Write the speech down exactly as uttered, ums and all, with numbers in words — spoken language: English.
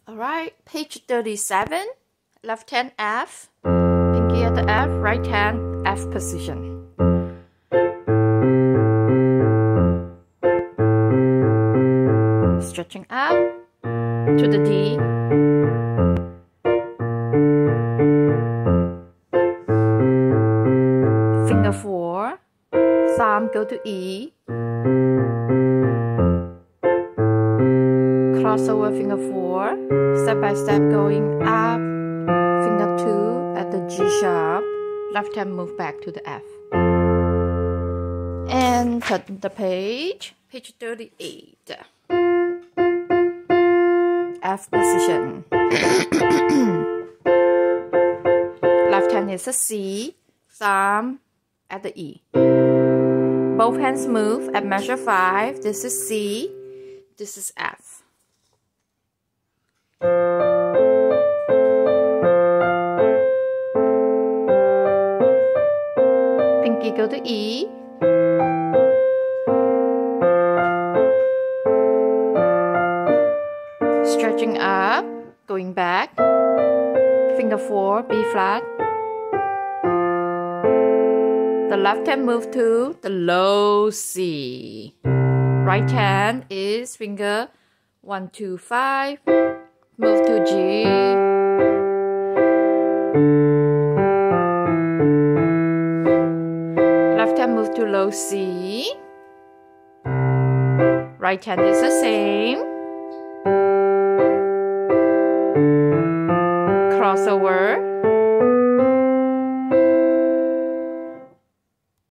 Alright, page thirty-seven, left hand F, pinky at the F, right hand F position. Stretching up to the D. Finger four, thumb go to E. Crossover finger four, step by step going up, finger two at the G sharp, left hand move back to the F. And turn the page, page thirty-eight. F position. Left hand is a C, thumb at the E. Both hands move at measure five. This is C, this is F. Pinky go to E. Stretching up, going back. Finger four, B flat. The left hand move to the low C. Right hand is finger one, two, five. Move to G. Left hand move to low C. Right hand is the same.